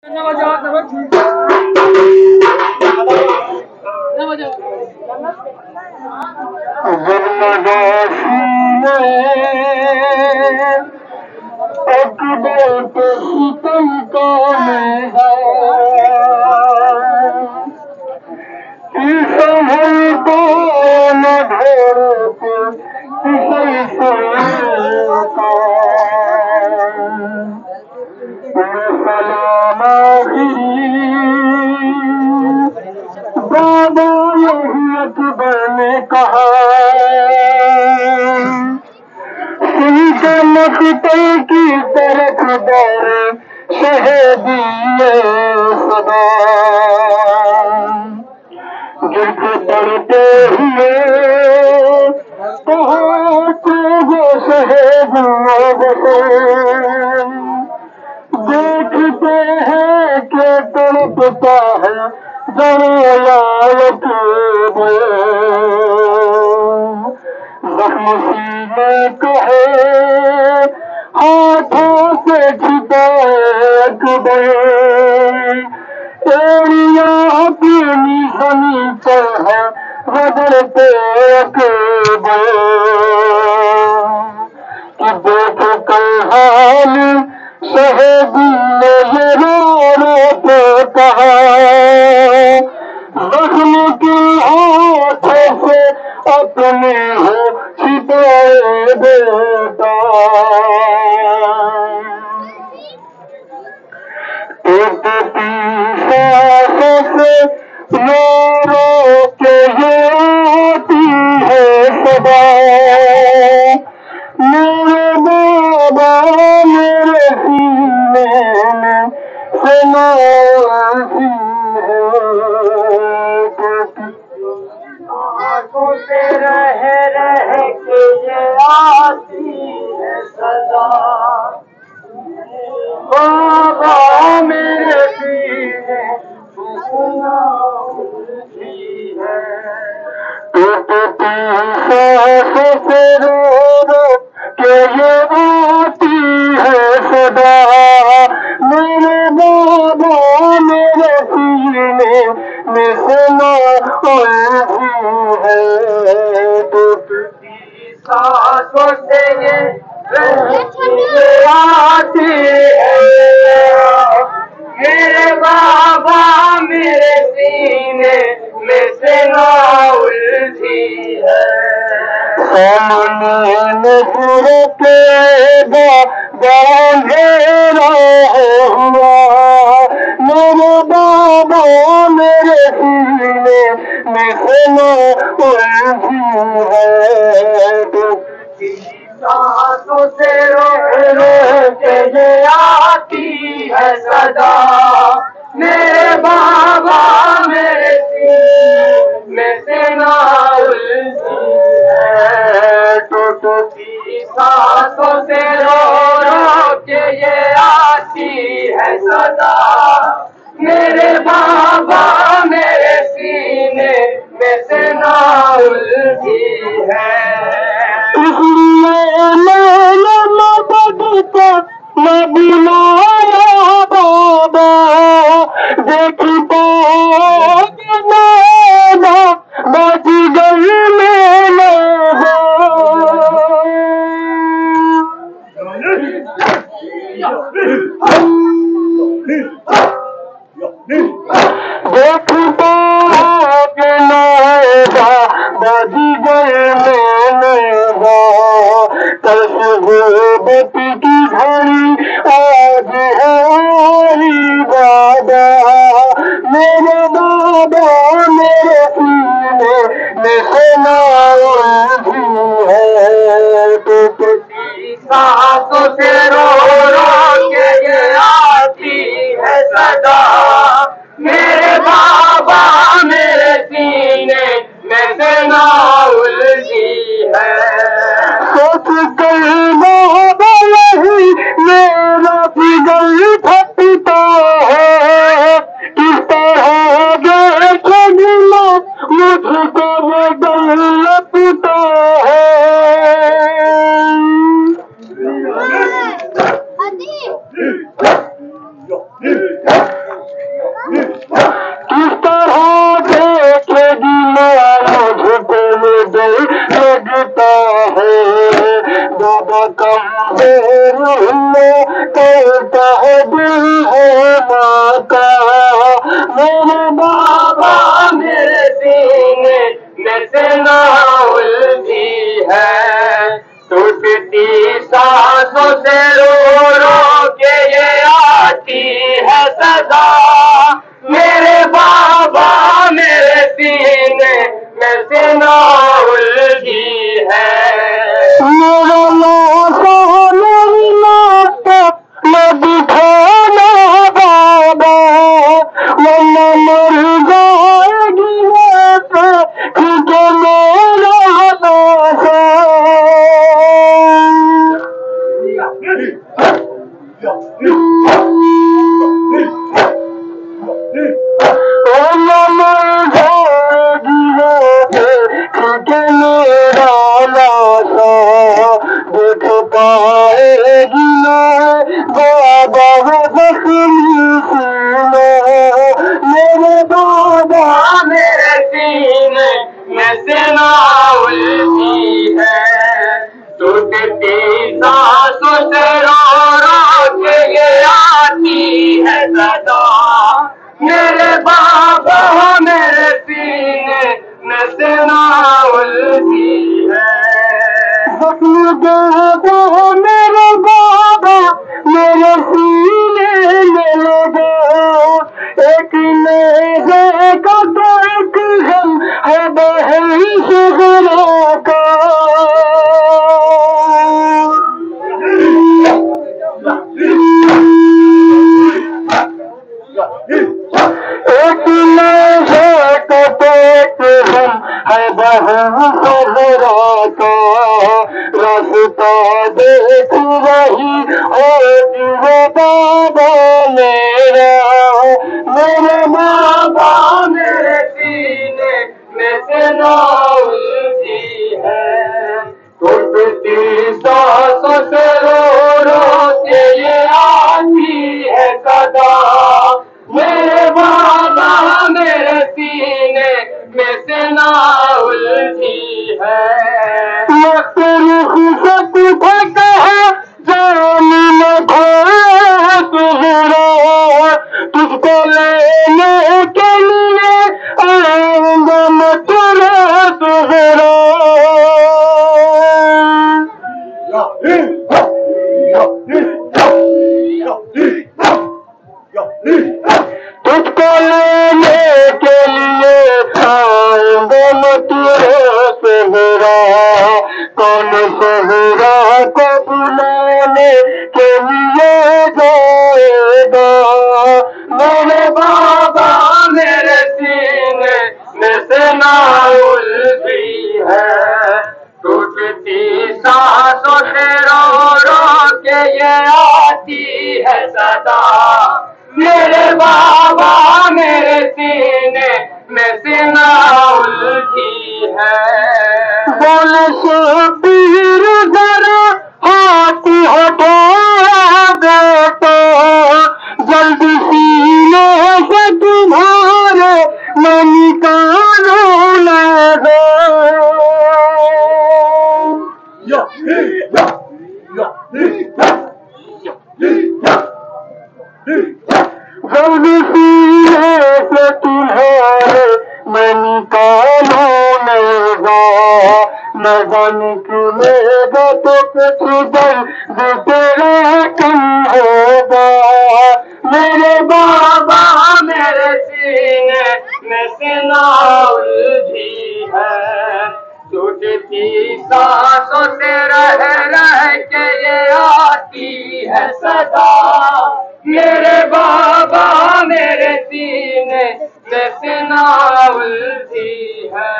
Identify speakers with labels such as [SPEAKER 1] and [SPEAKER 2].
[SPEAKER 1] بابا یہی اکبر نے کہا مقتل کی طرف دور شہیدی صدا گر پڑتے ہوئے پہنچے وہ شہید دیکھتے ہیں کہ تڑپتا ہے زخم سینے کو ہے ہاتھوں سے چھپائے اکبر ایڑیاں اپنی زمین پر ہے رگڑتے اکبر کہ دیکھ کر حال شہیدی نے یہ رو رو کے کہا زخم کی ہاتھوں سے اپنے ہو چھپائے بیٹا ٹوٹتی سانسوں سے رو رو کے یہ آتی ہے صدا میرے بابا میرے سینے میں سنائی ہے آنکھوں سے رہ رہ کے یہ آتی ہے صدا بابا میرے سینے سنائی ہے ٹوٹتی سانسوں سے رو رو کہ یہ آتی ہے صدا میرے بابا میرے سینے میں سنائی ہے ٹوٹتی سانسوں سے یہ آتی ہے میرے بابا میرے سینے میں سنائی ہے سامنے نظر کے اندھیرا ہوا میرے بابا میرے سینے میں سنائی ہے سانسوں سے رو رو کے یہ آتی ہے صدا میرے بابا میرے سینے میں سنائی ہے ٹوٹتی سانسوں سے رو رو کے یہ آتی ہے صدا میرے بابا میرے سینے میں سنائی ہے اس لیے میں بدتا میں بلایا بابا دیکھتا میرا بج گئی میرا دیکھتا کہ میرا بج گئے تصویرت کی گھڑی آج ہے آئی بابا میرے بابا میرے سینے میں سنائی ہے ٹوٹتی سانسوں سے رو رو کے یہ آتی ہے صدا میرے بابا میرے سینے میں سنائی ہے سوچ کر بابا یہی میرا جگر پھٹتا ہے کس طرح دیکھے گلا مجھ کو بدل لپتا ہے ہونا کا میرے بابا میرے سینے میں سے نہ الجھی ہے ٹوٹتی سانسوں سے رو رو کے یہ آتی ہے صدا میرے بابا میرے سینے میں سے نہ الجھی ہے میرا لاشا میری موت میں بٹھانا بابا ورنہ مر جائے گی ٹھیک ہے میرا لاشا دیکھ پائے گی بابا زخمی سینے میرے بابا میرے سینے میں سے نہ الجھی ہے ٹوٹتی سانسوں سے رو رو کے یہ آتی ہے صدا میرے بابا میرے سینے میں سے نہ الجھی ہے بابا میرے بابا میرے سینے میں لگا ایک نیزے کا تو ایک غم ہے بہن صغرا کا ایک نیزے کا تو ایک غم ہے بہن صغرا کا راستہ دیکھ رہی ہوتی وہ بابا میرا میرے بابا میرے سینے میں سے نہ الجھی ہے ٹوٹتی سانسوں سے رو رو کے یہ آتی ہے صدا میرے بابا میرے سینے میں سے نہ الجھی ہے تجھ کو لینے کے لیے آؤں گا میں تیرا سہرا تجھ کو لینے کے لیے آؤں گا میں تیرا سہرا کون سہرا کو بلانے کے لیے جائے گا میرے بابا میرے سینے میں سے نہ الجھی ہے ٹوٹتی سانسوں سے رو رو کے یہ آتی ہے صدا میرے بابا میرے سینے میں سے نہ الجھی ہے بول شبیر ذرا ہاتھ ہٹا بیٹا جلدی سینے سے تمہارے میں نکالوں لگا جلدی سینے سے تمہارے میں نکالوں لگا نکلے گا تو کچھ درد تیرا کم ہوگا میرے بابا میرے سینے میں سے نہ الجھی ہے ٹوٹتی سانسوں سے رہ کے یہ آتی ہے صدا میرے بابا میرے سینے میں سے نہ الجھی ہے